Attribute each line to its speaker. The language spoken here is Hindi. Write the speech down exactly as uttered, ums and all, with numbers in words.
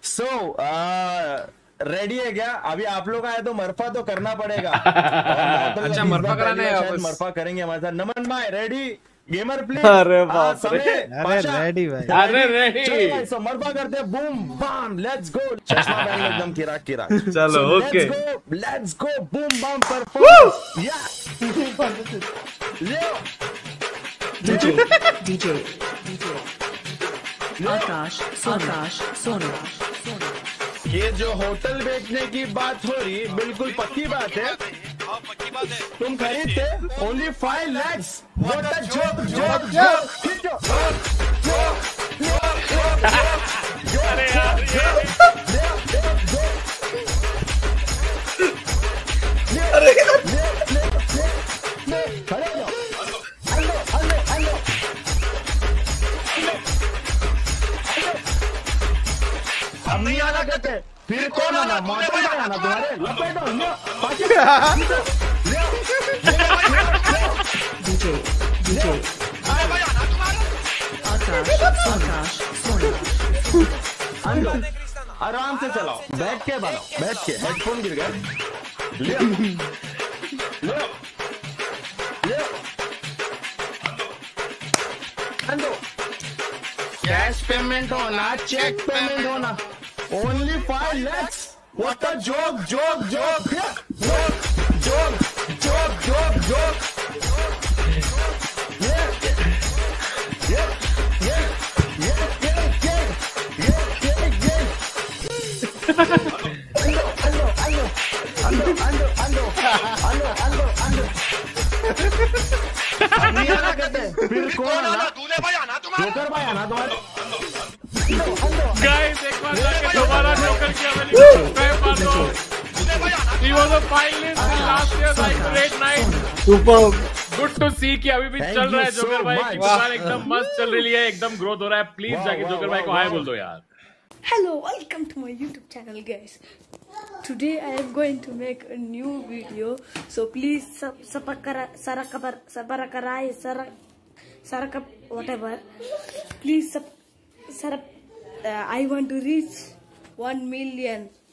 Speaker 1: सो रेडी है क्या? अभी आप लोग आए तो मरफा तो करना पड़ेगा।
Speaker 2: अच्छा मरफा कराने हैं,
Speaker 1: मरफा करेंगे हमारे साथ। नमन भाई रेडी? Gamer please.
Speaker 3: अरे बाप रे,
Speaker 4: अरे रेडी भाई,
Speaker 2: अरे रेडी।
Speaker 1: चलो भाई, सो मरफा करते हैं। Boom bam let's go. चश्मा पहन लो एकदम किराक किराक।
Speaker 3: चलो okay,
Speaker 1: let's go let's go. Boom bam performance. या
Speaker 5: डीजे डीजे आकाश आकाश सोनू।
Speaker 1: ये जो होटल बेचने की बात हो रही, बिल्कुल पक्की बात है। तुम खरीदते only five lakhs. What a joke joke joke.
Speaker 2: अरे यार
Speaker 3: अरे
Speaker 1: खड़े हो जाओ। Hello hello hello. अब नहीं आना कहते, फिर कौन आना? मॉडल में आना तुम्हारे। लपेटो लो पाछे।
Speaker 5: DJ DJ Akash Akash Sonu.
Speaker 1: अंदो आराम से चलाओ, बैठ के बनाओ, बैठ के। हेडफोन गिर गए। ले ले ले अंदो। कैश पेमेंट होना, चेक पेमेंट होना। Only five lakhs. What a joke joke joke joke joke joke joke joke. ये ये ये ये ये ये ये ये ये अंदो अंदो अंदो अंदो अंदो अंदो अंदो अंदो। नहीं आना कहते, फिर कौन आना? तूने भाई आना तुम्हारा। जोकर भाई आना तुम्हारे।
Speaker 2: गाइस एक बार जाके दोबारा जोकर की हवेली पे मार दो। He was a finalist in last year's Great Night.
Speaker 3: Super
Speaker 2: good to see कि अभी भी
Speaker 1: Thank
Speaker 2: चल रहा है
Speaker 1: you
Speaker 2: जोकर
Speaker 1: so
Speaker 2: भाई।
Speaker 1: much.
Speaker 2: दुकान एकदम मस्त चल रही है, एकदम ग्रोथ हो रहा है। प्लीज
Speaker 1: Wow,
Speaker 2: जाके
Speaker 1: wow,
Speaker 2: जोकर भाई को
Speaker 1: wow,
Speaker 2: हाय
Speaker 1: wow.
Speaker 2: बोल दो यार।
Speaker 6: Hello, welcome to my YouTube channel, guys. Today I am going to make a new video, so please sub subakara sarakar sabarakarai sarak sarakap whatever. Please sub sarap. Uh, I want to reach one million